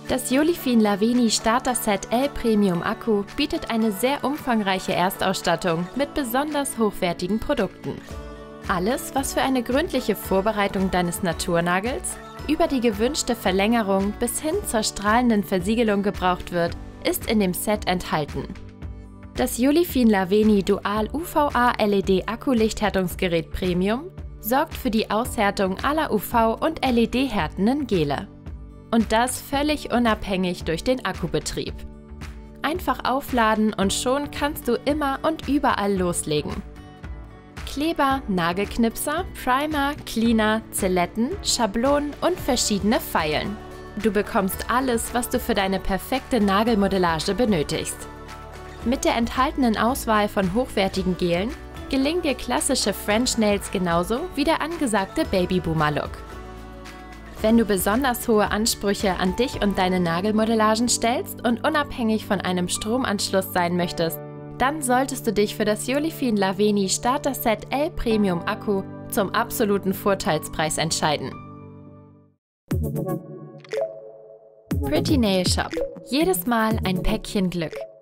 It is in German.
Das Jolifin Laveni Starter Set L Premium Akku bietet eine sehr umfangreiche Erstausstattung mit besonders hochwertigen Produkten. Alles, was für eine gründliche Vorbereitung deines Naturnagels über die gewünschte Verlängerung bis hin zur strahlenden Versiegelung gebraucht wird, ist in dem Set enthalten. Das Jolifin Laveni Dual UVA LED Akkulichthärtungsgerät Premium sorgt für die Aushärtung aller UV- und LED-härtenden Gele. Und das völlig unabhängig durch den Akkubetrieb. Einfach aufladen und schon kannst du immer und überall loslegen. Kleber, Nagelknipser, Primer, Cleaner, Zilletten, Schablonen und verschiedene Feilen. Du bekommst alles, was du für deine perfekte Nagelmodellage benötigst. Mit der enthaltenen Auswahl von hochwertigen Gelen gelingt dir klassische French Nails genauso wie der angesagte Babyboomer-Look. Wenn du besonders hohe Ansprüche an dich und deine Nagelmodellagen stellst und unabhängig von einem Stromanschluss sein möchtest, dann solltest du dich für das Jolifin Laveni Starter Set L Premium Akku zum absoluten Vorteilspreis entscheiden. Pretty Nail Shop. Jedes Mal ein Päckchen Glück.